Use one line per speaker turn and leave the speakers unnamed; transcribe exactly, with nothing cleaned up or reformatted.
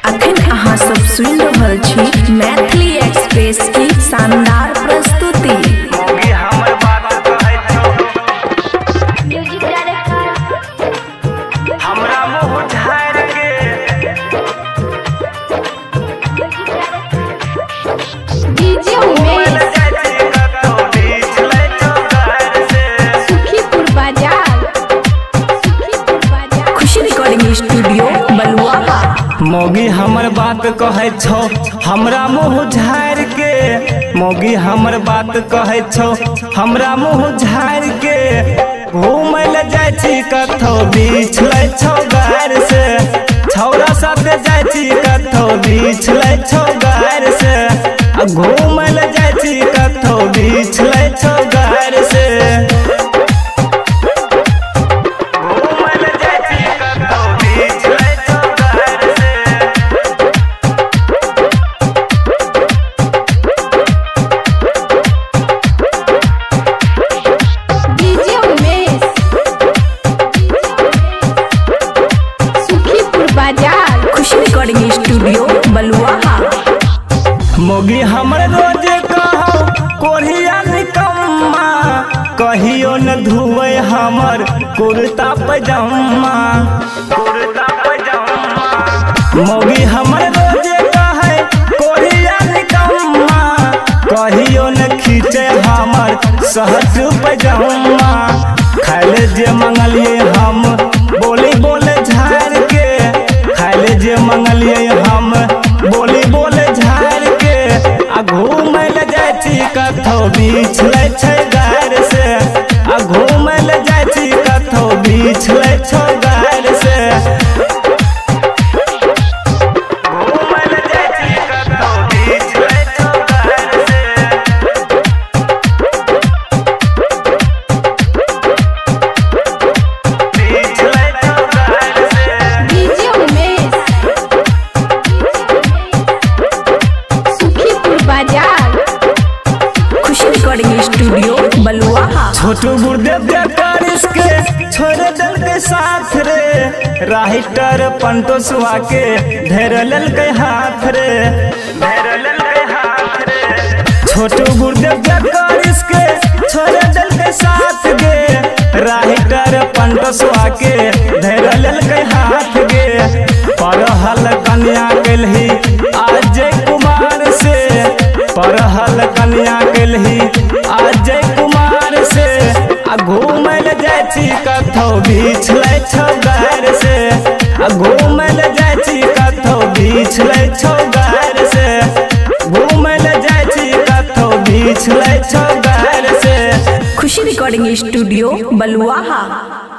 अखन अहाँ सब सुनि रहल छी मैथिली एक्सप्रेस की शानदार प्रस्तुति। स्टूडियो बलुआ
मोगी हमर बात कहे छो हमरा मुँह झाड़ के, मोगी हमर बात कहे छो हमरा मुँह झाड़ के। घूमे ले जाय छी कथो बीछ ले छो गार से, छौरा साथे जाय छी कथो बीछ ले छो गार से। घूमे ले जाय छी कथो बीछ ले छो गार से।
स्टूडियो बलुआ
मोगी हमर रोज कहो कोढ़िया निकम्मा, कहियो न धुए हमर कुर्ता पजामा कुर्ता पजामा। मोगी हमर रोज कहे कोढ़िया निकम्मा, कहियो न खींचे हमर शर्ट पजामा। खाले जे मंगलिए हम बोली बोले झाड़ के, खाले जे मंगलिए हम बोली बोले झाड़ के। आ घूमे ले जाय छी कथो बीछ ले छै गार से, आ घूमे ले जाय छी कथो बीछ ले छो गार से। घूमे ले जाय छी कथो बीछ ले छो गार से। बीछ ले छो गार से।
डीजे उमेश सुखीपुर बाजार खुशी रिकॉर्डिंग स्टूडियो बलुआ।
छोटू गुरुदेव बेकारिस के छोड़ दल के साथ रे, राइटर पंटोसवा के धैर लल के हाथ रे, धैर लल के हाथ रे। छोटू गुरुदेव बेकारिस के छोड़ दल के साथ गे, राइटर पंटोसवा के धैर लल के हाथ गे। परहल कन्या केलही अजय कुमार से, परहल कन्या केलही अजय कुमार से। आ घूमे ले जाय छी कथो बीछ ले छो गार से, आ घूमे ले जाय छी कथो बीछ ले छो गार से। घूमे ले जाय छी कथो बीछ ले छो गार से।
खुशी रिकॉर्डिंग स्टूडियो बलुआ।